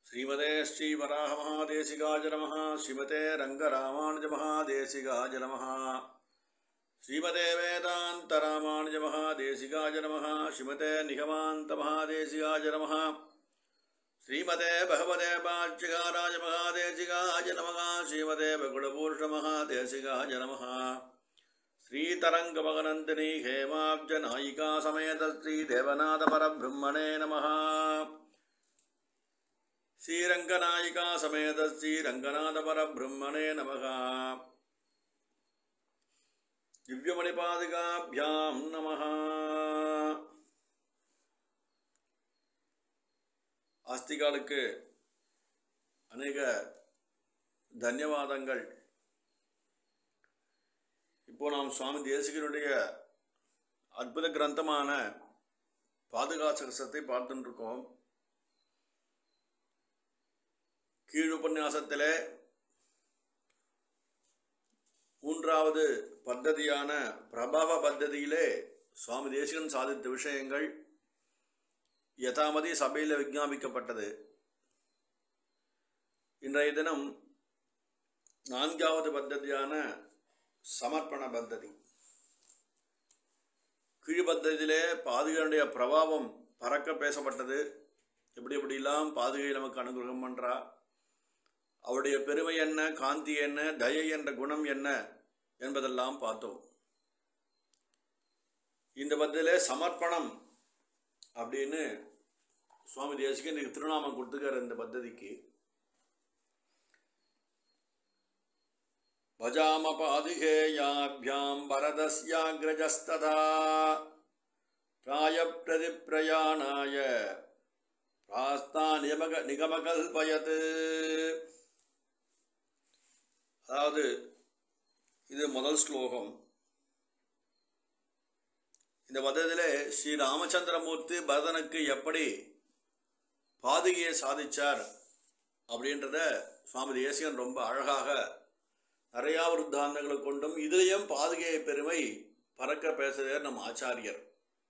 श्रीमते श्री वराह महादेशिकाय नमः। श्रीमते रंगरामानुज महादेशिकाय नमः। श्रीमते वेदांत रामानुज महादेशिकाय नमः। श्रीमते निगमांत महादेशिकाय नमः। श्रीमते भगवते पाच्यकाराय महादेशिकाय नमः। श्रीमते बकुलभूषण महादेशिकाय नमः। श्रीतरंगमगनंदिनी हेमाब्ज नायिका समेत श्री देवनाथ परब्रह्मणे नमः। श्रीरंगनायिका समेत श्रीरंगनाथ परब्रह्मणे नमः। दिव्यमणिपादिकाभ्यां नमः। आस्तिकालुक्कु अनेक धन्यवादங்கள். இப்போ நாம் சுவாமி தேசிகனுடைய அற்புத கிரந்தமான பாதுகாசகசத்தை பார்த்துட்டு இருக்கோம். கீழுபன்யாசத்திலே மூன்றாவது பத்ததியான பிரபாவ பத்ததியிலே சுவாமி தேசிகன் சாதித்த விஷயங்கள் யதாமதி சபையில் விஞ்ஞாபிக்கப்பட்டது. இன்றைய தினம் நான்காவது பத்ததியான சமர்ப்பண பத்ததி. கீழ் பத்ததியிலே பாதுகையுடைய பிரபாவம் பறக்க பேசப்பட்டது. எப்படியெல்லாம் பாதுகை நமக்கு அனுகிரகம் பண்றா, அவருடைய பெருமை என்ன, காந்தி என்ன, தயை என்ற குணம் என்ன என்பதெல்லாம் பார்த்தோம். இந்த பத்திலே சமர்ப்பணம் அப்படின்னு சுவாமி தேசிகன் திருநாமம் கொடுத்துக்கிற இந்த பத்ததிக்கு பஜாம பாதிகேயாப்யாம் பரதஸ்யாக்ரஜஸ்ததா பிராய பிரதிப்ரயாணாய பிராஸ்தா நிகமகல்பயத். அதாவது இது முதல் ஸ்லோகம். இந்த பதத்திலே ஸ்ரீ ராமச்சந்திரமூர்த்தி பரதனுக்கு எப்படி பாதுகையை சாதிச்சார் அப்படின்றத சுவாமி தேசிகன் ரொம்ப அழகாக நிறையா விருத்தாந்தங்களை கொண்டும் இதுலேயும் பாதுகையை பெருமை பறக்க பேசுகிறார் நம் ஆச்சாரியர்.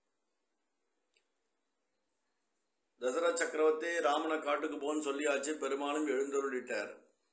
தசரத சக்கரவர்த்தி ராமனை காட்டுக்கு போன்னு சொல்லியாச்சு, பெருமாளும் எழுந்தருளிட்டார்.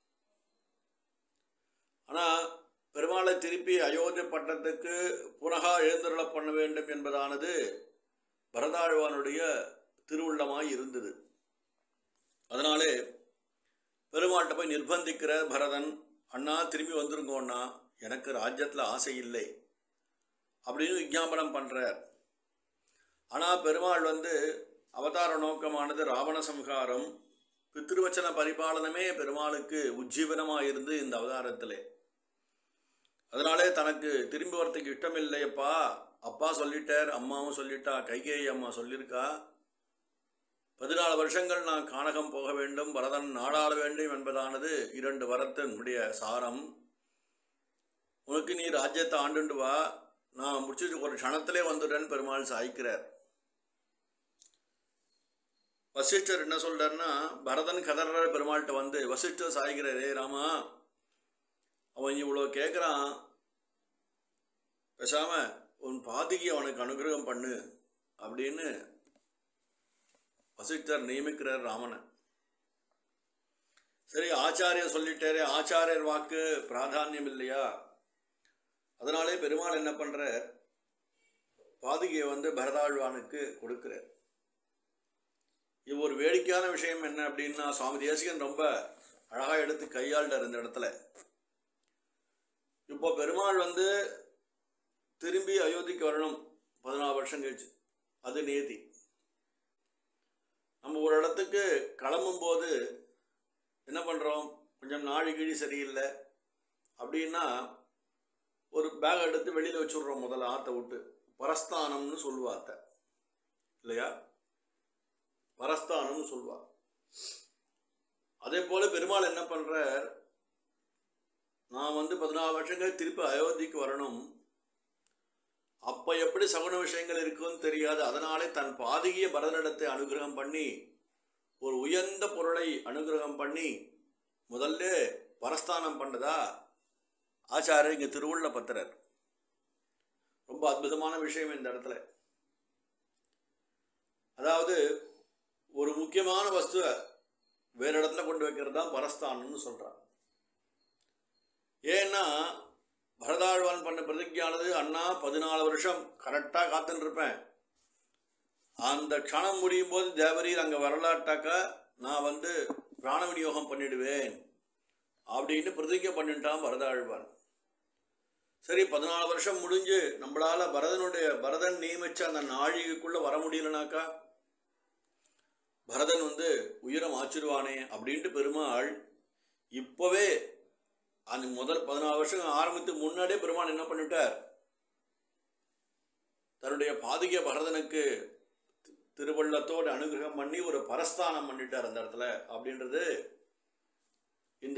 ஆனால் பெருமாளை திருப்பி அயோத்தி பட்டத்துக்கு புனகா எழுந்தருள பண்ண வேண்டும் என்பதானது பரதாழ்வானுடைய திருவுள்ளமாய் இருந்தது. அதனாலே பெருமாள்கிட்ட போய் நிர்பந்திக்கிற பரதன், அண்ணா திரும்பி வந்துருங்கோண்ணா, எனக்கு ராஜ்யத்தில் ஆசை இல்லை அப்படின்னு விஞ்ஞாபனம் பண்ணுறார். ஆனால் பெருமாள் அவதார நோக்கமானது ராவண சம்ஹாரம், பித்ருவச்சன பரிபாலனமே பெருமாளுக்கு உஜ்ஜீவனமாக இருந்து இந்த அவதாரத்திலே. அதனாலே தனக்கு திரும்பி வரத்துக்கு இஷ்டம் இல்லையப்பா, அப்பா சொல்லிட்டார், அம்மாவும் சொல்லிட்டா, கைகேயி அம்மா சொல்லியிருக்கா, 14 வருஷங்கள் நான் கானகம் போக வேண்டும், பரதன் நாடாள வேண்டும் என்பதானது 2 வரத்தினுடைய சாரம். உனக்கு நீ ராஜ்யத்தை ஆண்டுண்டு வா, நான் முடிச்சுட்டு ஒரு க்ஷணத்திலே வந்துடுறேன்னு பெருமாள் சாய்க்கிறார். வசிஷ்டர் என்ன சொல்றாருன்னா, பரதன் கதற பெருமாள்கிட்ட வசிஷ்டர் சாய்கிறாரே, ராமா அவன் இவ்வளோ கேட்குறான், பேசாம உன் பாதுகை அவனுக்கு அனுகிரகம் பண்ணு அப்படின்னு வசிஷ்டர் நியமிக்கிறார் ராமனை. சரி, ஆச்சாரியர் சொல்லிட்டாரே, ஆச்சாரியர் வாக்கு பிராதானியம் இல்லையா? அதனாலே பெருமாள் என்ன பண்ற, பாதுகையை பரதாழ்வானுக்கு கொடுக்கிறார். இது ஒரு வேடிக்கையான விஷயம் என்ன அப்படின்னா, சுவாமி தேசிகன் ரொம்ப அழகாக எடுத்து கையாள்டார் இந்த இடத்துல. இப்போ பெருமாள் திரும்பி அயோத்திக்கு வரணும் 14 வருஷம் கழிச்சு, அது நேதி. நம்ம ஒரு இடத்துக்கு கிளம்பும் போது என்ன பண்ணுறோம், கொஞ்சம் நாழி கிழி சரியில்லை அப்படின்னா ஒரு பேக் எடுத்து வெளியில் வச்சுடுறோம், முதல்ல ஆற்ற விட்டு. பரஸ்தானம்னு சொல்லுவா அத்தை இல்லையா, பரஸ்தானம்னு சொல்லுவா. அதே போல பெருமாள் என்ன பண்ணுறார், நான் 14 வருஷங்கள் திருப்பி அயோத்திக்கு வரணும், அப்போ எப்படி சகுன விஷயங்கள் இருக்குன்னு தெரியாது. அதனாலே தன் பாதுகிய பரதனிடத்தை அனுகிரகம் பண்ணி ஒரு உயர்ந்த பொருளை அனுகிரகம் பண்ணி முதல்ல பரஸ்தானம் பண்ணதா ஆச்சாரியர் இங்கே திருவுள்ள பத்திரர். ரொம்ப அற்புதமான விஷயம் இந்த இடத்துல. அதாவது ஒரு முக்கியமான வஸ்துவை வேற இடத்துல கொண்டு வைக்கிறது தான் பரஸ்தானம்னு சொல்றான். ஏன்னா பரதாழ்வான் பண்ண பிரதிஜையானது, அண்ணா 14 வருஷம் கரெக்டாக காத்துன்னு இருப்பேன், அந்த க்ஷணம் முடியும் போது தேவரீர் அங்கே வரலாட்டாக்கா நான் பிராண விநியோகம் பண்ணிடுவேன் அப்படின்னு பிரதிஜை பண்ணிட்டான் பரதாழ்வான். சரி, 14 வருஷம் முடிஞ்சு நம்மளால பரதன் நியமிச்ச அந்த நாழிகைக்குள்ள வர முடியலனாக்கா பரதன் உயிரம் ஆச்சிருவானே அப்படின்ட்டு பெருமாள் இப்பவே அந்த முதல் 14 வருஷம் ஆரம்பித்து முன்னாடியே பெருமாள் என்ன பண்ணிட்டார், தன்னுடைய பாதுகை பரதனுக்கு திருவள்ளத்தோடு அனுகிரகம் பண்ணி ஒரு பரஸ்தானம் பண்ணிட்டார் அந்த இடத்துல. அப்படின்றது இந்த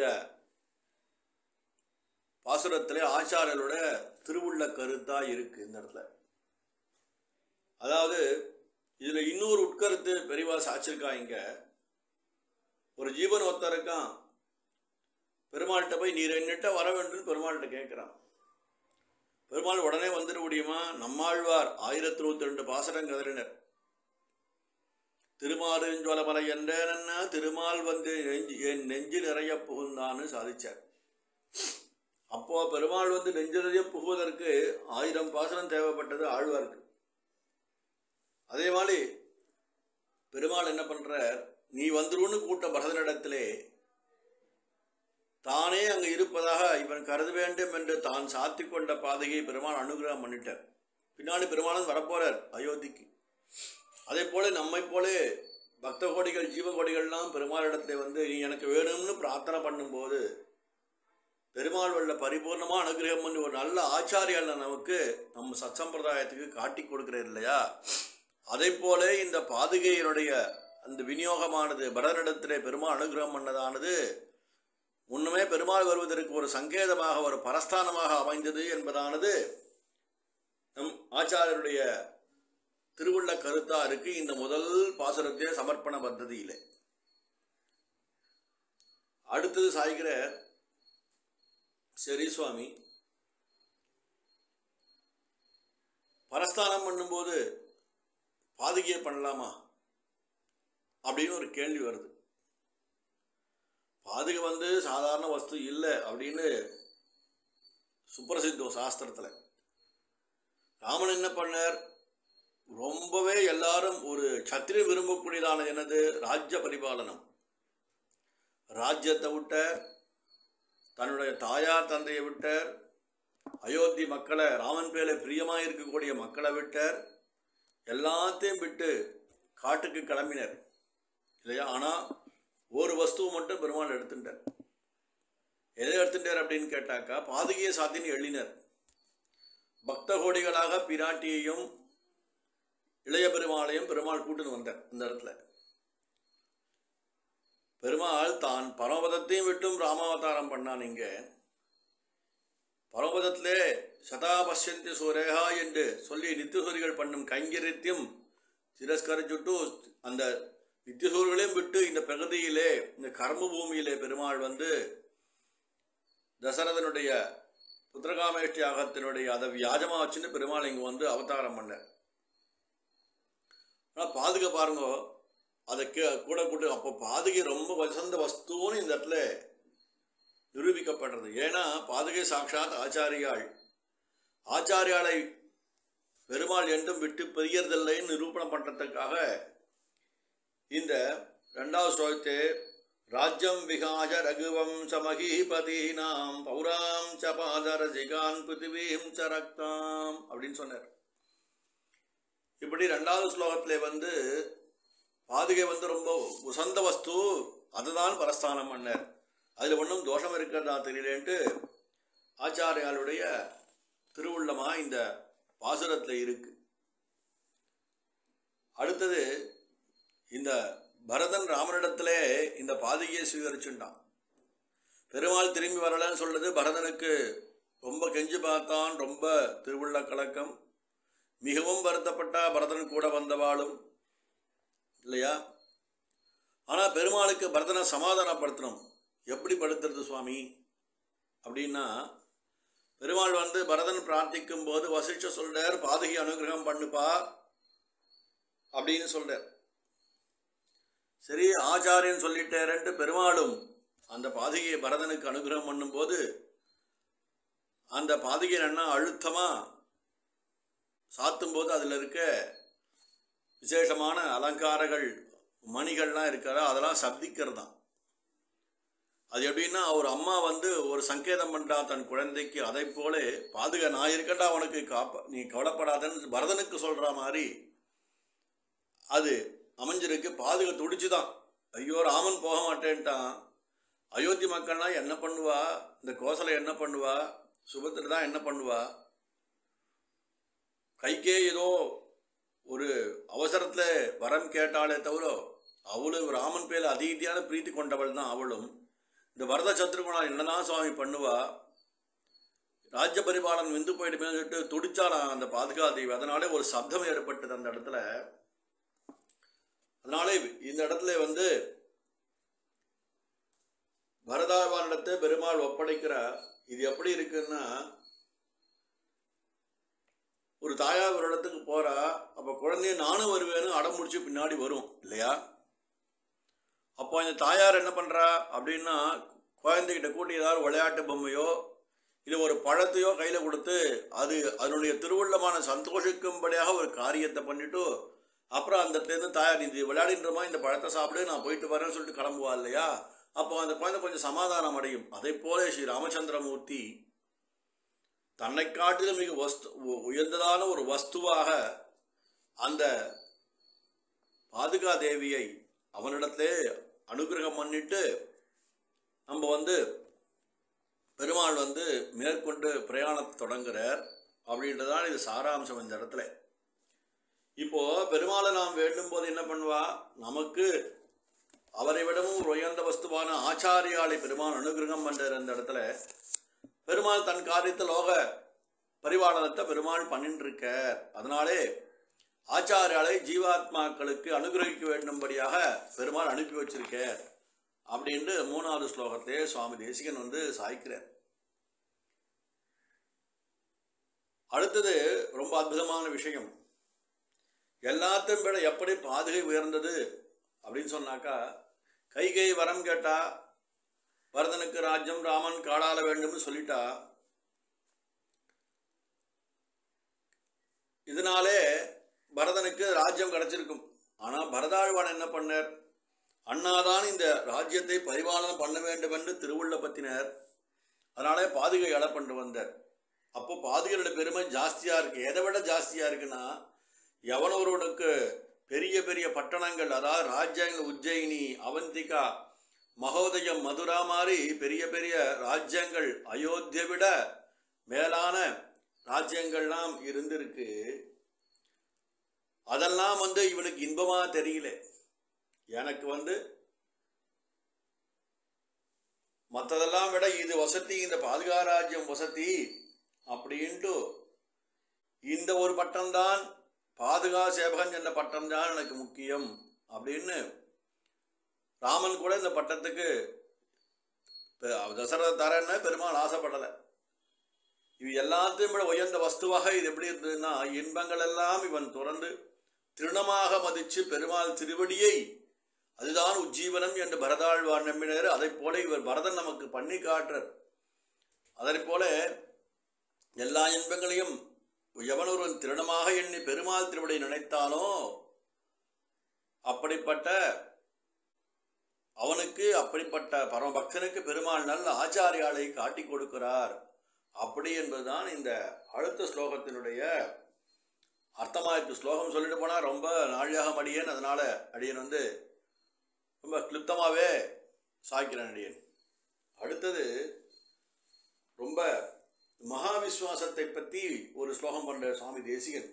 பாசுரத்திலே ஆச்சாரியரோட திருவுள்ள கருத்தா இருக்கு இந்த இடத்துல. அதாவது இதுல இன்னொரு உட்கருத்து பெரியவா சாச்சிருக்கா. இங்க ஒரு ஜீவன் ஒருத்தர் இருக்கான், பெருமாள்கிட்ட போய் நீர் என்னட்ட வர வேண்டும் பெருமாள்கிட்ட கேட்கிறான். பெருமாள் உடனே வந்துட முடியுமா? நம்மாழ்வார் 1022 பாசரம் கதறினர். திருமாலிருஞ்சோலமலை என்றேன்னா திருமால் என் நெஞ்சு நிறைய புகுந்தான்னு சாதிச்சார். அப்போ பெருமாள் நெஞ்சு நிறைய புகுவதற்கு 1000 பாசனம் தேவைப்பட்டது ஆழ்வாருக்கு. அதே மாதிரி பெருமாள் என்ன பண்றார், நீ வந்துருன்னு கூட்ட பரதனிடத்திலே தானே அங்கு இருப்பதாக இவன் கருத வேண்டும் என்று தான் சாத்தி கொண்ட பாதையை பெருமாள் அனுகிரகம் பண்ணிட்டார். பின்னாடி பெருமாளன் வரப்போறார் அயோத்திக்கு. அதே போல நம்மை போல பக்த கோடிகள் ஜீவகோடிகள்லாம் பெருமாளிடத்துல நீ எனக்கு வேணும்னு பிரார்த்தனை பண்ணும்போது பெருமாள் உள்ள பரிபூர்ணமா அனுகிரகம் பண்ணி ஒரு நல்ல ஆச்சாரியால் நமக்கு நம்ம சத்சம்பிரதாயத்துக்கு காட்டி கொடுக்கிறார் இல்லையா? அதே போல இந்த பாதுகையினுடைய அந்த விநியோகமானது பரதனிடத்திலே பெருமாள் அனுகிரகம் பண்ணதானது முன்னமே பெருமாள் வருவதற்கு ஒரு சங்கேதமாக ஒரு பரஸ்தானமாக அமைந்தது என்பதானது நம் ஆச்சாரியருடைய திருவுள்ள கருத்தா இருக்கு இந்த முதல் பாசுரத்திலே சமர்ப்பண பத்ததியிலே. அடுத்தது சாய்கிற, சரி சுவாமி, பரஸ்தானம் பண்ணும்போது பாதுகையை பண்ணலாமா அப்படின்னு ஒரு கேள்வி வருது. பாதுகை சாதாரண வஸ்து இல்லை அப்படின்னு சுப்ரசித்தம் சாஸ்திரத்துல. ராமன் என்ன பண்ணார், ரொம்பவே எல்லாரும் ஒரு சத்திரிய விரும்பக்கூடியதான என்னது, ராஜ்ய பரிபாலனம். ராஜ்யத்தை விட்டார், தன்னுடைய தாயார் தந்தையை விட்டார், அயோத்தி மக்களை ராமன் பேர பிரியமாக இருக்கக்கூடிய மக்களை விட்டார், எல்லாத்தையும் விட்டு காட்டுக்கு கிளம்பினர் இல்லையா? ஆனால் ஒரு வஸ்துவை மட்டும் பெருமாள் எடுத்துட்டார். எதை எடுத்துட்டார் அப்படின்னு கேட்டாக்கா பாதுகையை சாத்தின்னு எழினர். பக்த கோடிகளாக பிராட்டியையும் இளைய பெருமாளையும் பெருமாள் கூட்டுன்னு வந்தார். இந்த இடத்துல பெருமாள் தான் பரமபதத்தையும் விட்டும் ராமாவதாரம் பண்ணான். இங்க பரமபதத்திலே சதா பஷ்யந்தி சூரேகா என்று சொல்லி நித்தியசூரிகள் பண்ணும் கைங்கரியத்தையும் திரஸ்கரிச்சுட்டு அந்த நித்தியசூர்களையும் விட்டு இந்த பிரகதியிலே இந்த கர்ம பூமியிலே பெருமாள் தசரதனுடைய புத்திரகாமேஷ்டி யாகத்தினுடைய அதை வியாஜமா வச்சுன்னு பெருமாள் இங்க அவதாரம் பண்ண. ஆனால் பாதுகை பாருங்க, அதை கூட கூட்டு அப்போ பாதுகை ரொம்ப வசந்த வஸ்துன்னு இந்த இடத்துல நிரூபிக்கப்படுறது. ஏன்னா பாதுகை சாட்சாத் ஆச்சாரியாளை பெருமாள் என்றும் விட்டு பெரியதில்லைன்னு நிரூபணம் பண்றதுக்காக இந்த 2வது ஸ்லோகத்தை ராஜ்யம் விகாஜ ரகுவம் சமஹீபதீனாம் பௌராம் ச பாதரசிகான் பிருத்திவீம் ச ரக்தாம் அப்படின்னு சொன்னார். இப்படி 2வது ஸ்லோகத்திலே பாதுகை ரொம்ப உசந்த வஸ்து, அதுதான் பரஸ்தானம் பண்ணார். அதில் ஒன்றும் தோஷம் இருக்கிறதா தெரியலேன்ட்டு ஆச்சாரியாளுடைய திருவுள்ளமா இந்த பாசுரத்தில் இருக்கு. அடுத்தது இந்த பரதன் ராமனிடத்திலே இந்த பாதுகையை சுவீகரிச்சுட்டான். பெருமாள் திரும்பி வரலன்னு சொல்றது பரதனுக்கு ரொம்ப கெஞ்சி பார்த்தான், ரொம்ப திருவுள்ள கலக்கம், மிகவும் வருத்தப்பட்டா பரதன் கூட வந்தவாளும் இல்லையா? ஆனால் பெருமாளுக்கு பரதனை சமாதானப்படுத்தணும். எப்படி படுத்துறது சுவாமி அப்படின்னா, பெருமாள் பரதன் பிரார்த்திக்கும் போது வசிஷ்ட சொல்றார், பாதுகை அனுகிரகம் பண்ணுப்பா அப்படின்னு சொல்றார். சரி ஆச்சாரியன் சொல்லிட்டேரன்ட்டு பெருமாளும் அந்த பாதுகையை பரதனுக்கு அனுகிரகம் பண்ணும்போது அந்த பாதுகையை என்ன அழுத்தமா சாத்தும் போது அதுல இருக்க விசேஷமான அலங்காரங்கள் மணிகள்லாம் இருக்கிறா அதெல்லாம் சப்திக்கிறது தான். அது எப்படின்னா ஒரு அம்மா வந்து ஒரு சங்கேதம் பண்றா தன் குழந்தைக்கு, அதை போல பாதுகா நான் இருக்கட்டா உனக்கு நீ கவலைப்படாதன்னு பரதனுக்கு சொல்ற மாதிரி அது அமைஞ்சிருக்கு. பாதுகா துடிச்சுதான், ஐயோ ராமன் போக மாட்டேன்ட்டான், அயோத்தி மக்கள்லாம் என்ன பண்ணுவா, இந்த கோசலை என்ன பண்ணுவா, சுபத்திர தான் என்ன பண்ணுவா, கைக்கே ஏதோ ஒரு அவசரத்துல வரம் கேட்டாலே தவிர அவளும் ராமன் பேர்ல அதீதியான பிரீத்தி கொண்டவள் தான் அவளும். இந்த வரத சத்ருகுணா என்னதான் சுவாமி பண்ணுவா, ராஜ்ய பரிபாலன் விந்து போயிடுமே சொல்லிட்டு துடிச்சாலாம் அந்த பாதுகா தேவி. அதனாலே ஒரு சப்தம் ஏற்பட்டது அந்த இடத்துல. அதனாலே இந்த இடத்துல வந்து பரதாழ்வானிடத்தை பெருமாள் ஒப்படைக்கிற இது எப்படி இருக்குன்னா, ஒரு தாயார் ஒரு இடத்துக்கு போறா, அப்ப குழந்தைய நானும் வருவேன்னு அடம் முடிச்சு பின்னாடி வரும் இல்லையா. அப்போ இந்த தாயார் என்ன பண்றா அப்படின்னா, குழந்தைகிட்ட கூட்டி ஏதாவது விளையாட்டு பொம்மையோ இல்லை ஒரு பழத்தையோ கையில கொடுத்து அது அதனுடைய திருவுள்ளமான சந்தோஷிக்கும்படியாக ஒரு காரியத்தை பண்ணிட்டு அப்புறம் அந்த இடத்துல தாயார் இது விளையாடின்றமா இந்த பழத்தை சாப்பிடு நான் போயிட்டு வரேன்னு சொல்லிட்டு கிளம்புவா இல்லையா. அப்போ அந்த குழந்தை கொஞ்சம் சமாதானம் அடையும். அதே போல ஸ்ரீ ராமச்சந்திரமூர்த்தி தன்னை காட்டிலும் மிக உயர்ந்ததான ஒரு வஸ்துவாக அந்த பாதுகா தேவியை அவனிடத்திலே அனுகிரகம் பண்ணிட்டு நம்ம வந்து பெருமாள் வந்து மேற்கொண்டு பிரயாணத்தை தொடங்குறார் அப்படின்றதான் இது சாராம்சம் இந்த இடத்துல. இப்போ பெருமாளை நாம் வேண்டும் போது என்ன பண்ணுவா, நமக்கு அவரை விடவும் உயர்ந்த வஸ்துவான ஆச்சாரியாலை பெருமாள் அனுகிரகம் பண்றார். அந்த இடத்துல பெருமாள் தன் காரியத்தை லோக பரிபாலனத்தை பெருமாள் பண்ணிட்டு இருக்கார். அதனாலே ஆச்சாரியாலை ஜீவாத்மாக்களுக்கு அனுகிரகிக்க வேண்டும்படியாக பெருமாள் அனுப்பி வச்சிருக்கார் அப்படின்ட்டு 3வது ஸ்லோகத்திலே சுவாமி தேசிகன் வந்து சாய்க்கிறார். அடுத்தது ரொம்ப அற்புதமான விஷயம். எல்லாத்தையும் விட எப்படி பாதுகை உயர்ந்தது அப்படின்னு சொன்னாக்கா, கைகை வரம் கேட்டா பரதனுக்கு ராஜ்யம் ராமன் காடாள வேண்டும்னு சொல்லிட்டா. இதனாலே பரதனுக்கு ராஜ்யம் கிடைச்சிருக்கும். ஆனா பரதாழ்வான் என்ன பண்ணார், அண்ணாதான் இந்த ராஜ்யத்தை பரிபாலனம் பண்ண வேண்டும் என்று திருவுள்ள பத்தினர். அதனாலே பாதுகை இட பண்ணு வந்தார். அப்போ பாதுகையோட பெருமை ஜாஸ்தியா இருக்கு. எதை விட ஜாஸ்தியா இருக்குன்னா, எவனொருவனுக்கு பெரிய பெரிய பட்டணங்கள், அதாவது ராஜ்யங்கள் உஜ்ஜயினி அவந்திகா மகோதயம் மதுரா மாதிரி பெரிய பெரிய ராஜ்யங்கள் அயோத்தியை விட மேலான ராஜ்யங்கள்லாம் இருந்திருக்கு. அதெல்லாம் வந்து இவனுக்கு இன்பமா தெரியல. எனக்கு வந்து மற்றதெல்லாம் விட இது வசதி, இந்த பாதுகா ராஜ்யம் வசதி அப்படின்ட்டு இந்த ஒரு பட்டம்தான் பாதுகா சேவகன் என்ற பட்டம் தான் எனக்கு முக்கியம் அப்படின்னு ராமன் கூட இந்த பட்டத்துக்கு தசரத தரன்னு பெருமாள் ஆசைப்படலை. இவ எல்லாத்தையும் விட உயர்ந்த வஸ்துவாக இது எப்படி இருந்ததுன்னா, இன்பங்கள் எல்லாம் இவன் துறந்து திருணமாக மதிச்சு பெருமாள் திருவடியை அதுதான் உஜ்ஜீவனம் என்று பரதாழ்வான் நம்பினர். அதை போல இவர் பரதன் நமக்கு பண்ணி காட்டுறார். அதை போல எல்லா இன்பங்களையும் எவன் ஒருவன் திருணமாக எண்ணி பெருமாள் திருவடியை நினைத்தானோ அப்படிப்பட்ட அவனுக்கு, அப்படிப்பட்ட பரமபக்தனுக்கு பெருமாள் நல்ல ஆச்சாரியாலை காட்டி கொடுக்கிறார். அப்படி என்பதுதான் இந்த அடுத்த ஸ்லோகத்தினுடைய அர்த்தமாயிருக்கு. ஸ்லோகம் சொல்லிட்டு போனா ரொம்ப நாழியாக அடியேன், அதனால அடியன் வந்து ரொம்ப கிளிப்தமாவே சாய்க்கிறேன் அடியன். அடுத்தது ரொம்ப மகா விஸ்வாசத்தை பற்றி ஒரு ஸ்லோகம் பண்ற சுவாமி தேசிகன்.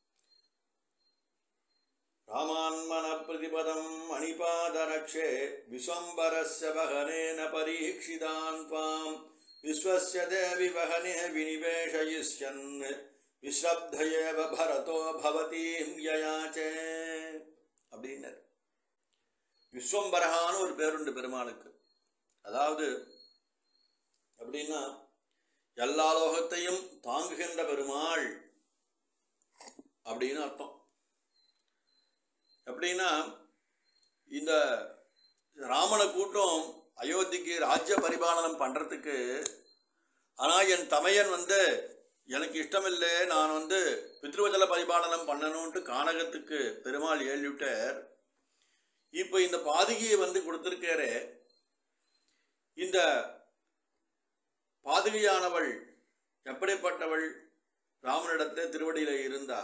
ராமான்மன பிரதிபதம் மணிபாதரக்ஷே விஸ்வம்பரஸ்ய வஹனேன பரீக்ஷிதான் த்வாம் விஸ்வஸ்ய தேவி வஹனே விநிவேஷயிஷ்யன் விஸ்ரப்தயேவ பரதோ பவதீம் யயாச்சே அப்படின்னர். விஸ்வம்பரகான்னு ஒரு பேருண்டு பெருமாளுக்கு. அதாவது அப்படின்னா எல்லா லோகத்தையும் தாங்குகின்ற பெருமாள் அப்படின்னு அர்த்தம். எப்படின்னா இந்த ராமனை கூட்டம் அயோத்திக்கு ராஜ்ய பரிபாலனம் பண்ணுறதுக்கு, ஆனால் என் தமையன் எனக்கு இஷ்டமில்லை, நான் பித்ருவஜல பரிபாலனம் பண்ணணும்ட்டு கானகத்துக்கு பெருமாள் ஏழிவிட்டார். இப்போ இந்த பாதுகையை கொடுத்திருக்காரே, இந்த பாதுகையானவள் எப்படிப்பட்டவள்? ராமனிடத்தில் திருவடியில இருந்தா.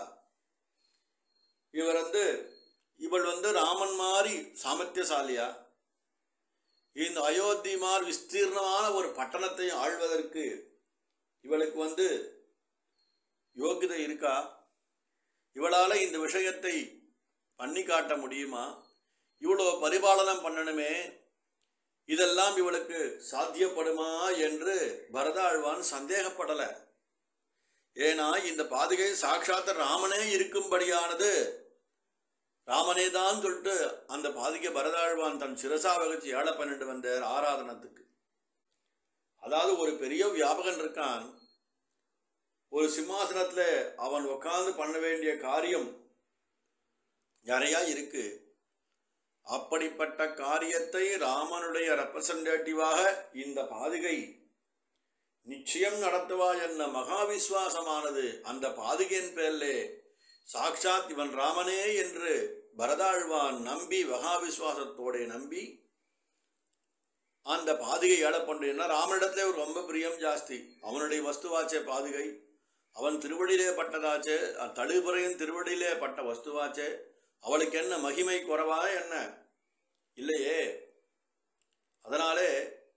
இவள் ராமன் மாதிரி சாமர்த்தியசாலியா? இந்த அயோத்தி மாதிரி விஸ்தீர்ணமான ஒரு பட்டணத்தை ஆள்வதற்கு இவளுக்கு யோகிதை இருக்கா? இவளால இந்த விஷயத்தை பண்ணி காட்ட முடியுமா? இவ்வளோ பரிபாலனம் பண்ணணுமே, இதெல்லாம் இவளுக்கு சாத்தியப்படுமா என்று பரதாழ்வான் சந்தேகப்படல. ஏன்னா இந்த பாதுகை சாட்சாத் ராமனே இருக்கும்படியானது, ராமனே தான் சொல்லிட்டு அந்த பாதுகை பரதாழ்வான் தன் சிரசா வகிச்சு ஏழை பண்ணிட்டு வந்தார் ஆராதனத்துக்கு. அதாவது ஒரு பெரிய வியாபகன் இருக்கான், ஒரு சிம்மாசனத்துல அவன் உட்கார்ந்து பண்ண வேண்டிய காரியம் நிறையா இருக்கு. அப்படிப்பட்ட காரியத்தை ராமனுடைய ரெப்ரசன்டேட்டிவாக இந்த பாதுகை நிச்சயம் நடத்துவா என்ன மகாவிஸ்வாசமானது அந்த பாதுகையின் பேர்லே சாட்சாத் இவன் ராமனே என்று பரதாழ்வான் நம்பி மகாவிஸ்வாசத்தோட நம்பி அந்த பாதுகை ஏழை பண்றேன்னா, ராமனிடத்துல ஒரு ரொம்ப பிரியம் ஜாஸ்தி. அவனுடைய வஸ்துவாச்சே பாதுகை, அவன் திருவடியிலே பட்டதாச்சே, தழுபுறையின் திருவடியிலே பட்ட வஸ்துவாச்சே, அவளுக்கு என்ன மகிமை குறைவா என்ன? இல்லையே. அதனாலே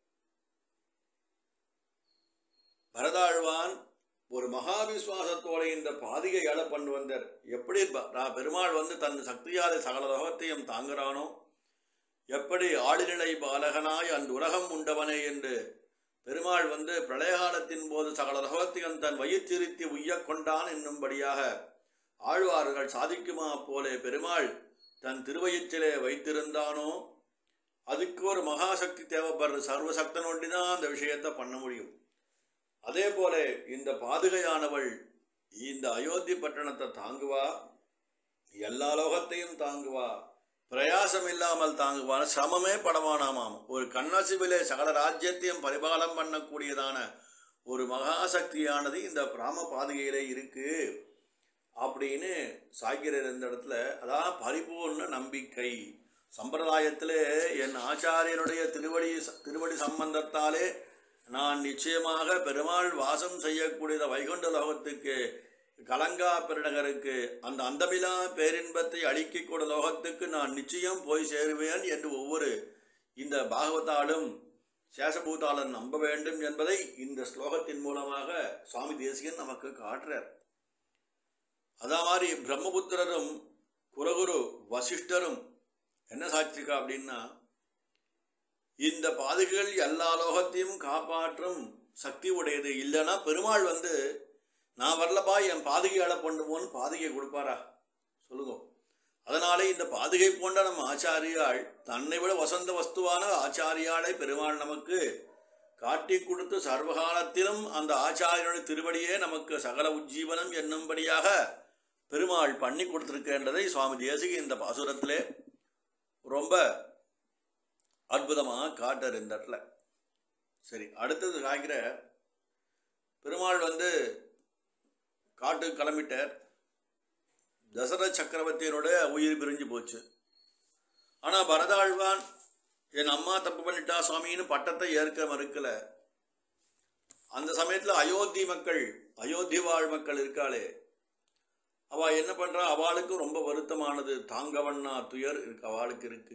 பரதாழ்வான் ஒரு மகாவிஸ்வாசத்தோட இந்த பாதுகை ஏழை பண்ணு வந்தார். எப்படி பெருமாள் தன் சக்தியாலே சகல லோகத்தையும் தாங்குறானோ, எப்படி ஆளிநிலை பாலகனாய் அந்த உலகம் உண்டவனே என்று பெருமாள் பிரளயகாலத்தின் போது சகல லோகத்தையும் தன் வயிற்றிருத்தி உய்ய கொண்டான் என்னும்படியாக ஆழ்வார்கள் சாதிக்குமா போலே பெருமாள் தன் திருவயிற்றிலே வைத்திருந்தானோ, அதுக்கு ஒரு மகாசக்தி தேவைப்படுற சர்வசக்தன் ஒண்டிதான் அந்த விஷயத்தை பண்ண முடியும். அதே போல இந்த பாதுகையானவள் இந்த அயோத்தி பட்டணத்தை தாங்குவா, எல்லா லோகத்தையும் தாங்குவா, பிரயாசம் இல்லாமல் தாங்குவான், சிரமமே படவானாமாம். ஒரு கண்ணசிவிலே சகல ராஜ்யத்தையும் பரிபாலம் பண்ணக்கூடியதான ஒரு மகாசக்தியானது இந்த பிராம பாதுகையிலே இருக்கு அப்படின்னு சாய்கிறார் இந்த இடத்துல. அதான் பரிபூர்ண நம்பிக்கை. சம்பிரதாயத்திலே என் ஆச்சாரியனுடைய திருவடி சம்பந்தத்தாலே நான் நிச்சயமாக பெருமாள் வாசம் செய்யக்கூடிய வைகுண்ட லோகத்துக்கு, கலங்கா பெருநகருக்கு, அந்த அந்தமிலா பேரின்பத்தை அளிக்கக்கூடிய லோகத்துக்கு நான் நிச்சயம் போய் சேருவேன் என்று ஒவ்வொரு இந்த பாகவதாலும் சேஷபூதாளன் நம்ப வேண்டும் என்பதை இந்த ஸ்லோகத்தின் மூலமாக சுவாமி தேசிகன் நமக்கு காட்டுறார். அதே மாதிரி பிரம்மபுத்திரரும் குலகுரு வசிஷ்டரும் என்ன சாட்சிக்கா அப்படின்னா, இந்த பாதுகைகள் எல்லா லோகத்தையும் காப்பாற்றும் சக்தி உடையது. இல்லைன்னா பெருமாள் நான் வரலப்பா என் பாதுகையாளை பண்ணுவோன்னு பாதுகை கொடுப்பாரா சொல்லுங்க. அதனாலே இந்த பாதுகை போன்ற நம்ம ஆச்சாரியாள், தன்னை விட வசந்த வஸ்துவான ஆச்சாரியாளை பெருமாள் நமக்கு காட்டி கொடுத்து சர்வகாலத்திலும் அந்த ஆச்சாரியனுடைய திருவடியே நமக்கு சகல உஜ்ஜீவனம் என்னும்படியாக பெருமாள் பண்ணி கொடுத்திருக்கின்றதை சுவாமி தேசிக இந்த பாசுரத்திலே ரொம்ப அற்புதமாக காட்டார் இந்த இடத்துல. சரி, அடுத்தது காய்கிற பெருமாள் காட்டுக்கு கிளம்பிட்டார். தசரத சக்கரவர்த்தியனோட உயிர் பிரிஞ்சு போச்சு. ஆனால் பரதாழ்வான் என் அம்மா தப்பு பண்ணிட்டா சுவாமின்னு பட்டத்தை ஏற்க மறுக்கல. அந்த சமயத்தில் அயோத்தி வாழ் மக்கள் இருக்காளே, அவள் என்ன பண்ணுறா, அவளுக்கு ரொம்ப வருத்தமானது, தாங்கவண்ணா துயர் இருக்கு, அவளுக்கு இருக்கு.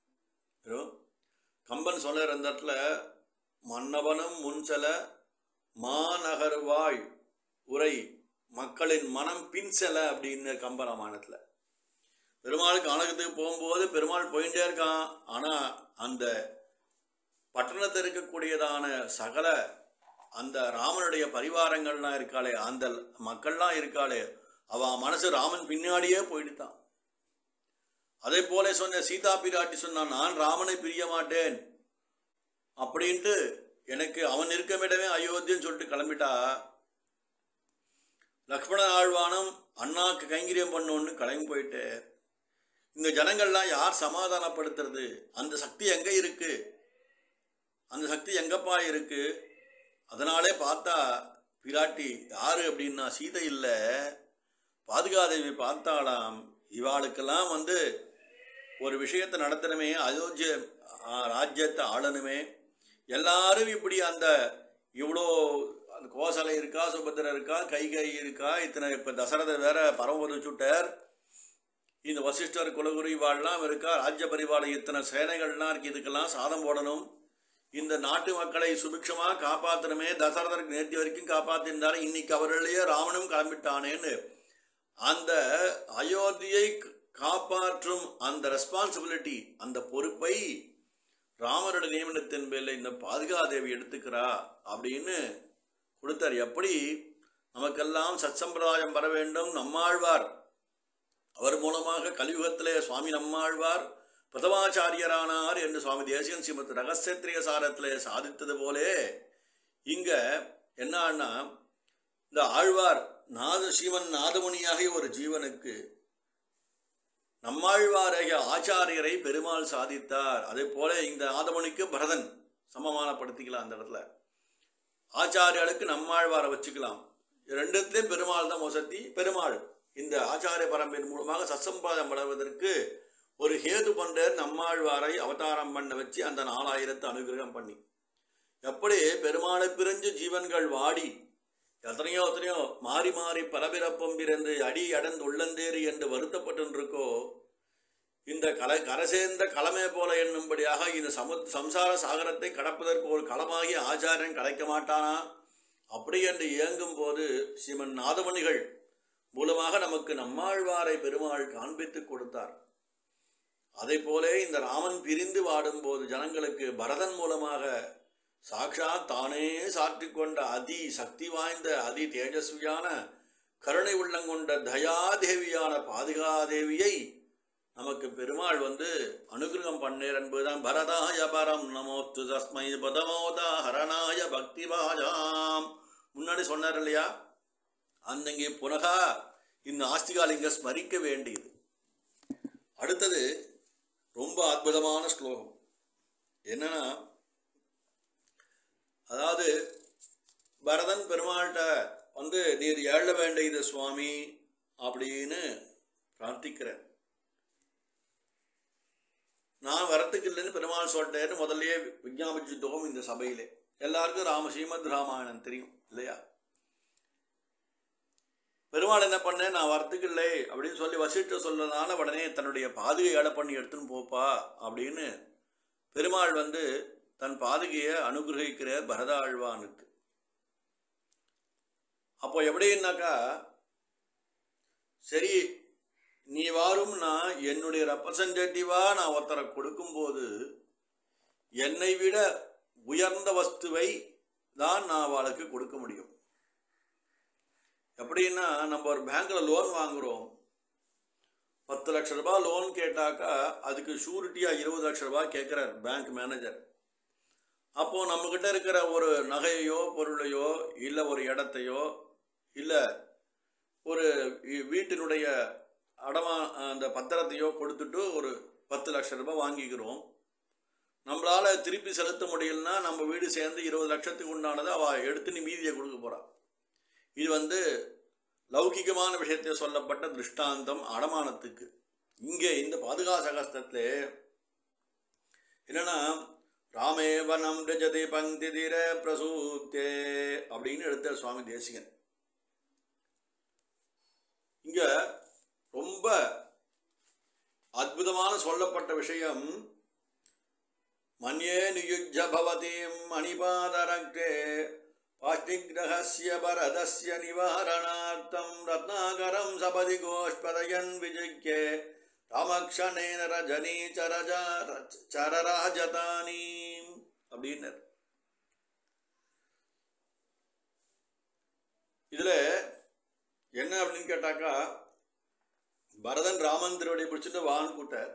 கம்பன் சொல்ற அந்த இடத்துல மன்னவனும் முன்செல மாநகர் வாழ் உரை மக்களின் மனம் பின்செல அப்படின்னு கம்பராமாயணத்துல. பெருமாளுக்கு ஆலயத்துக்கு போகும்போது பெருமாள் போயிட்டே இருக்கான். ஆனா அந்த பட்டணத்தில் இருக்கக்கூடியதான சகல அந்த ராமனுடைய பரிவாரங்கள்லாம் இருக்காளே, அந்த மக்கள்லாம் இருக்காளே, அவன் மனசு ராமன் பின்னாடியே போயிடுதான். அதே போல சொன்ன சீதா பிராட்டி சொன்னான், நான் ராமனை பிரிய மாட்டேன் அப்படின்ட்டு, எனக்கு அவன் இருக்கமிடமே அயோத்தின்னு சொல்லிட்டு கிளம்பிட்டா. லக்ஷ்மண ஆழ்வானும் அண்ணாக்கு கைங்கரியம் பண்ணோன்னு கிளம்பி போயிட்டு, இந்த ஜனங்கள்லாம் யார் சமாதானப்படுத்துறது? அந்த சக்தி எங்க இருக்கு? அந்த சக்தி எங்கப்பா இருக்கு? அதனாலே பார்த்தா பிராட்டி யாரு அப்படின்னா சீதை இல்லை, பாதுகாதேவி பார்த்தாலாம். இவாளுக்கெல்லாம் ஒரு விஷயத்தை நடத்தணுமே, அயோத்திய ராஜ்யத்தை ஆளணுமே, எல்லாரும் இப்படி இவ்வளோ கோசலை இருக்கா, சுபத்திர இருக்கா, கைகை இருக்கா, இத்தனை இப்போ தசரதர் வேற பரமபத சுட்டர், இந்த வசிஷ்டர் குலகுரு இவாள்லாம் இருக்கா, ராஜ்ய பரிவாரம் இத்தனை சேனைகள்லாம் இருக்கு, இதுக்கெல்லாம் சாதம் போடணும், இந்த நாட்டு மக்களை சுபிக்ஷமாக காப்பாற்றணுமே. தசரதருக்கு நேற்று வரைக்கும் காப்பாற்றிருந்தாரு, இன்னைக்கு அவர்களையே ராவனும் கிளம்பிட்டானேன்னு அந்த அயோத்தியை காப்பாற்றும் அந்த ரெஸ்பான்சிபிலிட்டி, அந்த பொறுப்பை ராமரோட நியமனத்தின் பேரில் இந்த பாதுகாதேவி எடுத்துக்கிறா அப்படின்னு கொடுத்தார். எப்படி நமக்கெல்லாம் சத்சம்பிரதாயம் வர வேண்டும், நம்மாழ்வார் அவர் மூலமாக கலியுகத்திலே சுவாமி நம்மாழ்வார் பிரதமாச்சாரியரானார் என்று சுவாமி தேசிகன் ஸ்ரீமத் ரகசியத்திரிய சாரத்திலே சாதித்தது போலே இங்க என்னன்னா, இந்த ஆழ்வார் ஸ்ரீமன் நாதமுனியாகிய ஒரு ஜீவனுக்கு நம்மாழ்வாராகிய ஆச்சாரியரை பெருமாள் சாதித்தார். அதே போல இந்த நாதமுனிக்கு பரதன் சமமானப்படுத்திக்கலாம். அந்த இடத்துல ஆச்சாரியாளுக்கு நம்மாழ்வாரை வச்சுக்கலாம். ரெண்டுத்திலையும் பெருமாள் தான் மொசத்தி. பெருமாள் இந்த ஆச்சாரிய பரம்பின் மூலமாக சத்சம்பிரதாயம் வளர்வதற்கு ஒரு ஹேது பண்றார். நம்மாழ்வாரை அவதாரம் பண்ண வச்சு அந்த 4000 அனுகிரகம் பண்ணி, எப்படி பெருமாளை பிரிஞ்சு ஜீவன்கள் வாடி எத்தனையோ மாறி மாறி பலபிறப்பும் பிறந்து அடி அடந்து உள்ளந்தேறி என்று வருத்தப்பட்டு இந்த கரசேர்ந்த களமே போல என்னும்படியாக இந்த சம்சார சாகரத்தை கடப்பதற்கு ஒரு களமாகி ஆச்சாரியன் கிடைக்க மாட்டானா? அப்படி என்று இயங்கும் போது ஸ்ரீமன் நாதமணிகள் மூலமாக நமக்கு நம்மாழ்வாரை பெருமாள் காண்பித்து கொடுத்தார். அதை போலே இந்த ராமன் பிரிந்து வாடும்போது ஜனங்களுக்கு பரதன் மூலமாக சாட்சாத் தானே சாற்றிக்கொண்ட அதி சக்தி வாய்ந்த அதி தேஜஸ்வியான கருணை உள்ளங்கொண்ட தயாதேவியான பாதுகாதேவியை நமக்கு பெருமாள் அனுகிரகம் பண்ணேர் என்பதுதான். பரதாய பரம் நமோத்து தஸ்மை பதமோதா ஹரணாய பக்தி பாஜாம் முன்னாடி சொன்னார் இல்லையா, அந்தங்கே புனகா இந்த ஆஸ்திகாலிங்க ஸ்மரிக்க வேண்டியது. அடுத்தது ரொம்ப அற்புதமான ஸ்லோகம் என்னன்னா, அதாவது பரதன் பெருமாள்கிட்ட நீர் ஏழ வேண்டியது சுவாமி அப்படின்னு பிரார்த்திக்கிறேன். நான் வரத்துக்கு இல்லைன்னு பெருமாள் சொல்லிட்டேன்னு முதல்லயே விஞ்ஞாபிச்சுட்டோம் இந்த சபையிலே. எல்லாருக்கும் ஸ்ரீமத் ராமாயணம் தெரியும் இல்லையா? பெருமாள் என்ன பண்ண, நான் வரத்துக்கு இல்லை அப்படின்னு சொல்லி வசிஷ்ட சொல்றதுனால உடனே தன்னுடைய பாதுகை ஏழை பண்ணி எடுத்துன்னு போப்பா அப்படின்னு பெருமாள் தன் பாதுகையை அனுகிரகிக்கிறார் பரதாழ்வானுக்கு. அப்போ எப்படின்னாக்கா, சரி நீ வாரும், நான் என்னுடைய ரெப்ரசன்டேட்டிவா நான் ஒருத்தரை கொடுக்கும்போது என்னை விட உயர்ந்த வஸ்துவை தான் நான் அவளுக்கு கொடுக்க முடியும். எப்படின்னா, நம்ம ஒரு பேங்க்ல லோன் வாங்குறோம், 10 லட்ச ரூபாய் லோன் கேட்டாக்கா அதுக்கு ஷூரிட்டியா 20 லட்ச ரூபாய் கேட்கிறார் பேங்க் மேனேஜர். அப்போ நம்ம கிட்ட இருக்கிற ஒரு நகையோ பொருளையோ இல்லை ஒரு இடத்தையோ இல்லை ஒரு வீட்டினுடைய அந்த பத்திரத்தையோ கொடுத்துட்டு ஒரு 10 லட்ச ரூபாய் வாங்கிக்கிறோம். நம்மளால திருப்பி செலுத்த முடியலன்னா நம்ம வீடு சேர்ந்து 20 லட்சத்துக்கு உண்டானதை அவள் எடுத்து நீ மீதியை கொடுக்க போறா. இது லௌகிகமான விஷயத்தை சொல்லப்பட்ட திருஷ்டாந்தம் அடமானத்துக்கு. இங்கே இந்த பாதுகா சகஸ்திரத்துல என்னன்னா, ராமேவனம் ரஜதி பங்கி தீர பிரசூத்தே அப்படின்னு எடுத்த சுவாமி தேசிகன். இங்க ரொம்ப அற்புதமான சொல்லப்பட்ட விஷயம், மன்யே நியுஜ்ஜ பவதீம் மணிபாதரக்தே பாஷ்டிக்ரஹஸ்ய பரதஸ்ய நிவாரணார்த்தம் ரத்னாகரம் சபதி கோஷ்பதயன் விஜிக்யே ராமக்ஷணேன ரஜனீ சரராஜதானி அப்படின்னர். இதுல என்ன அப்படின்னு கேட்டாக்கா, பரதன் ராமன் திருவடியை பிடிச்சிட்டு வான் கூட்டார்.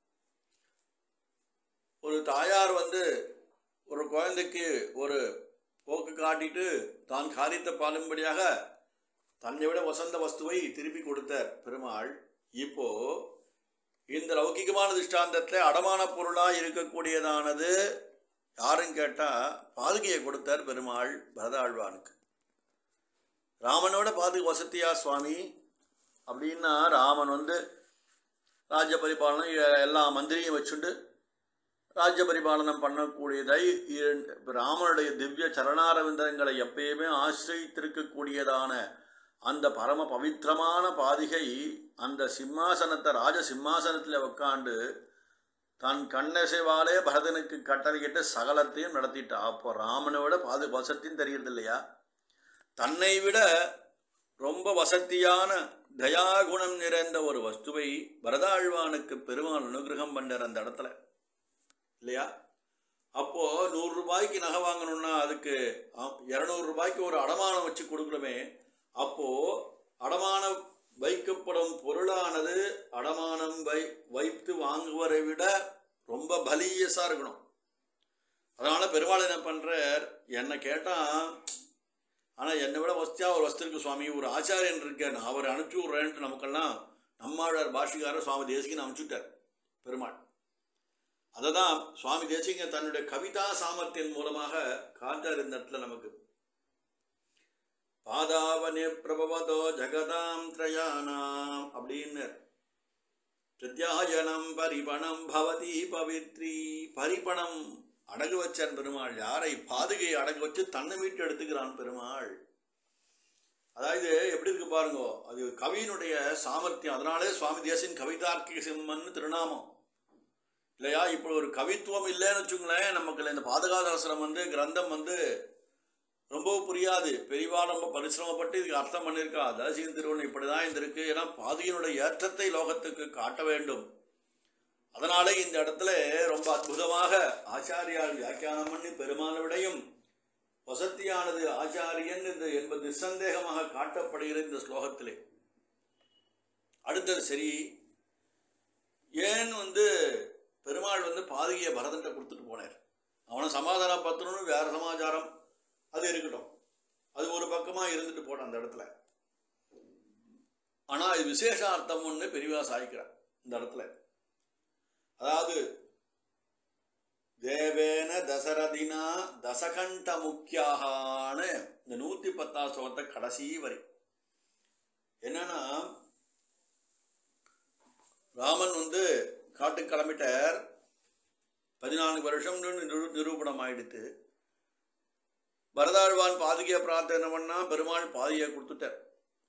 ஒரு தாயார் ஒரு குழந்தைக்கு ஒரு போக்கு காட்டிட்டு தான் காரியத்தை பாலும்படியாக தன்னை விட வசந்த வஸ்துவை திருப்பி கொடுத்தார் பெருமாள். இப்போ இந்த லௌகிகமான திஷ்டாந்தத்தில் அடமான பொருளாக இருக்கக்கூடியதானது யாருன்னு கேட்டால் பாதுகையை கொடுத்தார் பெருமாள் பரதாழ்வானுக்கு. ராமனோட பாதுகை வசதியா சுவாமி அப்படின்னா, ராமன் ராஜ்ய பரிபாலனம் எல்லா மந்திரியும் வச்சுண்டு ராஜ்ய பரிபாலனம் பண்ணக்கூடியதை ராமனுடைய திவ்ய சரணாரவிந்தங்களை எப்பயுமே ஆசிரித்திருக்கக்கூடியதான அந்த பரம பவித்திரமான பாதிகை அந்த சிம்மாசனத்தை ராஜ சிம்மாசனத்தில் உட்காண்டு தன் கண்ணசைவாலே பரதனுக்கு கட்டளையிட்டு சகலத்தையும் நடத்திட்டா. அப்போ ராமனோட வசத்தின்னு தெரியறது இல்லையா? தன்னை விட ரொம்ப வசதியான தயாகுணம் நிறைந்த ஒரு வஸ்துவை பரதாழ்வானுக்கு பெருமாள் அனுகிரகம் பண்ணார் அந்த இடத்துல இல்லையா? அப்போ 100 ரூபாய்க்கு நகை வாங்கணும்னா அதுக்கு 200 ரூபாய்க்கு ஒரு அடமானம் வச்சு கொடுக்கணுமே. அப்போ அடமானம் வைக்கப்படும் பொருளானது அடமானம் வைத்து வாங்குவதை விட ரொம்ப பலியஸா இருக்கணும். அதனால பெருமாள் என்ன பண்றார், என்ன கேட்டா ஆனால் என்னை விட வசதியாக ஒரு வஸ்திருக்கு சுவாமி ஒரு ஆச்சாரியன் இருக்கார், நான் அவரை அனுப்பிச்சி விட்றேன்ட்டு நமக்கெல்லாம் நம்மாழ்வார் பாஷிகாரர் சுவாமி தேசிகன் அனுப்பிச்சுட்டார் பெருமாள். அதை தான் சுவாமி தேசிகன் தன்னுடைய கவிதா சாமர்த்தியின் மூலமாக காட்டார் இந்த இடத்துல நமக்கு. பாதாவனே பிரபவதோ ஜகதாம் திரயானாம் அப்படின்னு பிரத்யாயனம் பரிபணம் பவதி பவித்ரி. பரிபணம் அடகு வச்சான் பெருமாள். யாரை? பாதுகையை அடகு வச்சு தன்னை மீட்டு எடுத்துக்கிறான் பெருமாள். அதாவது எப்படி இருக்கு பாருங்க, அது கவியினுடைய சாமர்த்தியம். அதனாலே சுவாமி தேசின் கவிதார்க்கிக சிம்மன் திருநாமம் இல்லையா? இப்போ ஒரு கவித்துவம் இல்லைன்னு வச்சுங்களேன், நமக்கு இந்த பாதுகாதாசனம் கிரந்தம் ரொம்ப புரியாது. பெரியவா ரொம்ப பரிசிரமப்பட்டு இதுக்கு அர்த்தம் பண்ணியிருக்கா. தேசிகன் திருவண்ணம் இப்படிதான் இருந்திருக்கு. ஏன்னா பாதுகையினுடைய ஏற்றத்தை லோகத்துக்கு காட்ட வேண்டும். அதனாலே இந்த இடத்துல ரொம்ப அற்புதமாக ஆச்சாரியால் வியாக்கியானம் பண்ணி பெருமாளை விடையும் வசத்தியானது ஆச்சாரியன் என்பது நிசந்தேகமாக காட்டப்படுகிற இந்த ஸ்லோகத்திலே. அடுத்தது சரி, ஏன் பெருமாள் பாதுகையை பரதன்ட்ட கொடுத்துட்டு போனார்? அவனை சமாதானம் பத்தணும்னு வேற சமாச்சாரம், அது இருக்கட்டும், அது ஒரு பக்கமா இருந்துட்டு போட்டான் அந்த இடத்துல. ஆனா இது விசேஷ அர்த்தம் ஒன்று பெரியவா சாய்க்கிறார் இந்த இடத்துல. அதாவது தேவேன தசரதினா தசகண்ட முக்கியாகான்னு இந்த 110 ஸ்லோகத்தை கடைசி வரை என்னன்னா, ராமன் காட்டுக்கு கிளம்பிட்டார். 14 வருஷம் நிரூபணம் ஆயிடுத்து. பரதாழ்வான் பாதுகையை பிரார்த்தனை பண்ணா பெருமாள் பாதுகையை கொடுத்துட்டார்.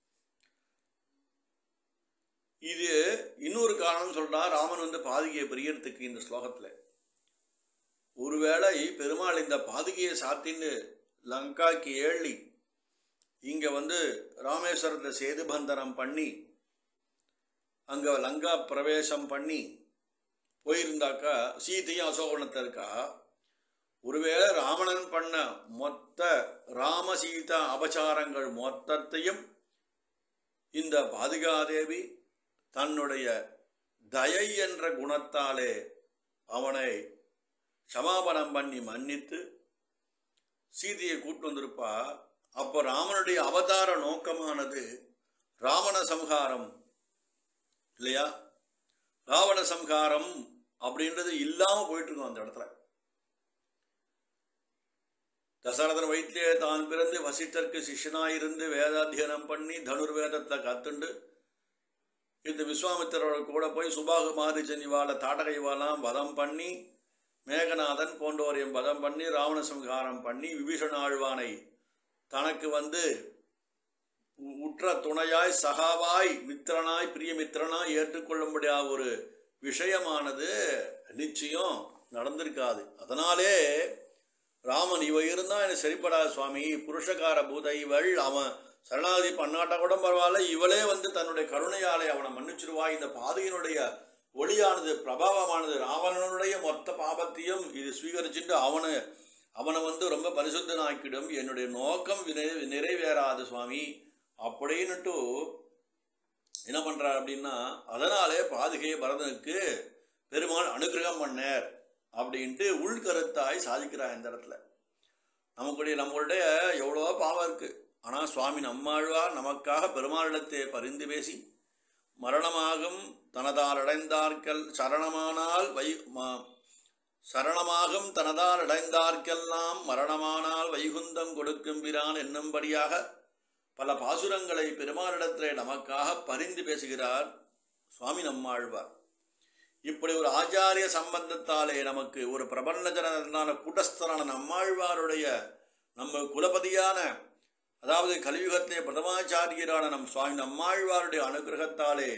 இது இன்னொரு காரணம் சொல்றா ராமன் பாதுகையை பிரியறதுக்கு இந்த ஸ்லோகத்துல. ஒருவேளை பெருமாள் இந்த பாதுகையை சாத்தின்னு லங்காக்கு ஏழி இங்க ராமேஸ்வரத்தை சேது பந்தனம் பண்ணி அங்க லங்கா பிரவேசம் பண்ணி போயிருந்தாக்கா சீதையும் அசோகவனத்தை இருக்கா. ஒருவேளை ராவணன் பண்ண மொத்த ராம சீதா அபச்சாரங்கள் மொத்தத்தையும் இந்த பாதுகாதேவி தன்னுடைய தயை என்ற குணத்தாலே அவனை சமாபனம் பண்ணி மன்னித்து சீதையை கூட்டு வந்திருப்பா. அப்போ ராமனுடைய அவதார நோக்கமானது ராவண சம்ஹாரம் இல்லையா? ராவண சம்ஹாரம் அப்படின்றது இல்லாம போயிட்டு இருக்கும் அந்த இடத்துல. தசரதன் வயிற்றிலே தான் பிறந்து வசிஷ்டருக்கு சிஷ்யனாயிருந்து வேதாத்தியனம் பண்ணி தனுர்வேதத்தை கத்துண்டு இந்த விஸ்வாமித்திரோட கூட போய் சுபாகு மாரிச்சன் இவாள தாடக இவாலாம் வதம் பண்ணி மேகநாதன் போன்றோரையும் வதம் பண்ணி ராவண சம்ஹாரம் பண்ணி விபீஷண ஆழ்வானை தனக்கு உற்ற துணையாய் சகாவாய் மித்திரனாய் பிரியமித்திரனாய் ஏற்றுக்கொள்ளும்படியா ஒரு விஷயமானது நிச்சயம் நடந்திருக்காது. அதனாலே ராமன் இவ இருந்தா எனக்கு சரிப்படாது சுவாமி, புருஷகார பூத இவள், அவன் சரணாகதி பண்ணாட்டா கூட பரவாயில்ல, இவளே தன்னுடைய கருணையாலே அவனை மன்னிச்சிருவா. இந்த பாதையினுடைய ஒளியானது பிரபாவமானது ராவணனுடைய மொத்த பாபத்தையும் இது ஸ்வீகரிச்சுட்டு அவனை ரொம்ப பரிசுத்தனாக்கிடும். என்னுடைய நோக்கம் நிறைவேறாது சுவாமி அப்படின்னுட்டு என்ன பண்றார் அப்படின்னா, அதனாலே பாதுகையை பரதனுக்கு பெருமாள் அனுகிரகம் பண்ணார் அப்படின்ட்டு உள்கருத்தாய் சாதிக்கிறார் இந்த இடத்துல. நம்மளுடைய எவ்வளோ பாவம் இருக்கு. ஆனால் சுவாமி நம்மாழ்வார் நமக்காக பெருமாளிடத்தை பரிந்து பேசி மரணமாகும் தனதால் அடைந்தார்க்கல் சரணமாகும் தனதால் அடைந்தார்க்கெல்லாம் மரணமானால் வைகுந்தம் கொடுக்கும் பிரான் என்னும்படியாக பல பாசுரங்களை பெருமானிடத்திலே நமக்காக பரிந்து பேசுகிறார் சுவாமி நம்மாழ்வார். இப்படி ஒரு ஆச்சாரிய சம்பந்தத்தாலே நமக்கு ஒரு பிரபஞ்சனான கூட்டஸ்தரான நம்மாழ்வாருடைய நம்ம குலபதியான, அதாவது கலியுகத்திலே பிரதமாச்சாரியரான நம் சுவாமி நம்மாழ்வாருடைய அனுகிரகத்தாலே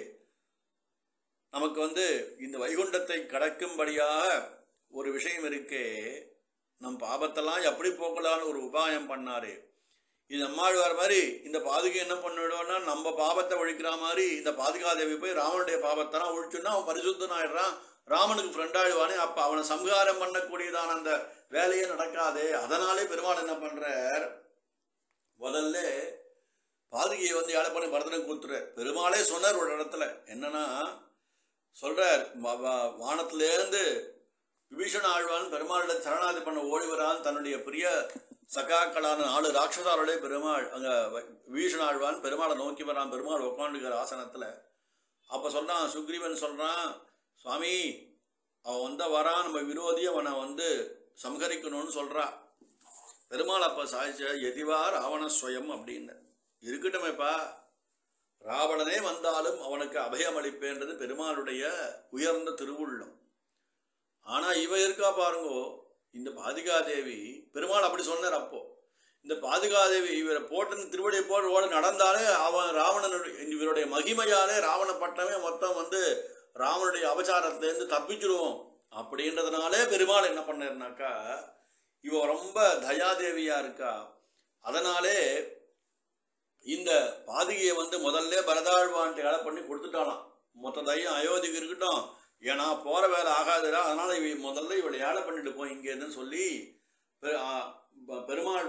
நமக்கு இந்த வைகுண்டத்தை கடக்கும்படியாக ஒரு விஷயம் இருக்கே. நம் பாபத்தெல்லாம் எப்படி போக்கலான்னு ஒரு உபாயம் பண்ணாரு. இது நம்மாழ்வார் மாதிரி இந்த பாதுகை என்ன பண்ணிடுவோம்னா, நம்ம பாபத்தை ஒழிக்கிற மாதிரி இந்த பாதுகாதேவி போய் ராமனுடைய பாபத்தெல்லாம் ஒழிச்சுன்னா அவன் பரிசுத்தன் ஆயிடுறான், ராமனுக்கு ஃப்ரெண்டாயிடுவானே. அப்போ அவனை சம்ஹாரம் பண்ணக்கூடியதான அந்த வேலையே நடக்காது. அதனாலே பெருமாள் என்ன பண்றார், முதல்ல பாதுகையை யாழை பண்ணி பரதனை கூத்துறார். பெருமாளே சொன்னார் ஒரு இடத்துல என்னன்னா சொல்றார், வானத்திலேருந்து விபீஷண ஆழ்வான் பெருமாளோட சரணாதி பண்ண ஓடிவரான் தன்னுடைய பிரிய சகாக்களான 4 ராட்சசாரோட பெருமாள் அங்க விபீஷண ஆழ்வான் பெருமாளை நோக்கி வரான். பெருமாள் உட்காந்துக்கிற ஆசனத்துல. அப்ப சொல்றான் சுக்ரீவன் சொல்றான், சுவாமி அவன் வரான், நம்ம விரோதி அவனை சம்ஹரிக்கணும்னு சொல்றா. பெருமாள் அப்ப சாய்ச்ச எதிவா ராவணஸ்வயம் அப்படின்னு இருக்கட்டுமேப்பா, ராவணனே வந்தாலும் அவனுக்கு அபயம் அளிப்பேன்றது பெருமாளுடைய உயர்ந்த திருவுள்ளம். ஆனா இவ இருக்கா பாருங்கோ, இந்த பாதுகாதேவி பெருமாள் அப்படி சொன்னார். அப்போ இந்த பாதுகாதேவி இவரை போட்டு திருவடியை போட்டு ஓட நடந்தாலே அவன் ராவணனுடைய இவருடைய மகிமையாலே ராவண பட்டமே மொத்தம் ராவனுடைய அபச்சாரத்திலேருந்து தப்பிச்சிருவோம் அப்படின்றதுனாலே பெருமாள் என்ன பண்ணாருனாக்கா, இவ ரொம்ப தயாதேவியா இருக்கா. அதனாலே இந்த பாதுகையை முதல்ல பரதாழ்வான்ட்டு வேலை பண்ணி கொடுத்துட்டாலாம். மொத்த தையம் அயோத்திக்கு இருக்கட்டும், ஏன்னா போற வேலை ஆகாதுடா, அதனால முதல்ல இவளை ஏழை பண்ணிட்டு போய் இங்கேன்னு சொல்லி பெருமாள்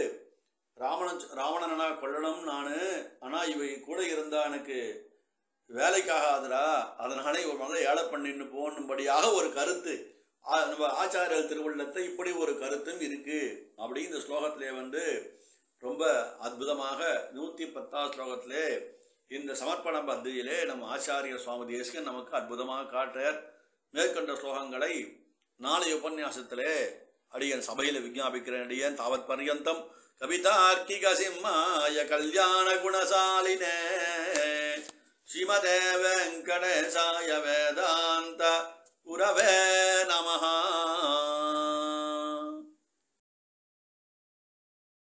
ராவணனா கொல்லணும் நானு, ஆனா இவை கூட இருந்தா எனக்கு வேலைக்காகாதுடா, அதனால இவள் முதல்ல ஏழை பண்ணிட்டு போகணும்படியாக ஒரு கருத்து நம்ம ஆச்சாரிய திருவுள்ளத்தை இப்படி ஒரு கருத்தும் இருக்கு. அப்படி இந்த ஸ்லோகத்திலே ரொம்ப அற்புதமாக 110ஆம் ஸ்லோகத்திலே இந்த சமர்ப்பண பத்தியிலே நம்ம ஆச்சாரிய சுவாமி தேசிகன் நமக்கு அற்புதமாக காட்டுறார். மேற்கொண்ட ஸ்லோகங்களை நாளைய உபன்யாசத்திலே அடியன் சபையில விஞ்ஞாபிக்கிறேன். அடியன் தாவத் பர்யந்தம் கவிதார்க்கிக சிம்மாய கல்யாண குணசாலினே ஸ்ரீமதே வெங்கடேசாய வேதாந்த குரவே நமஹ.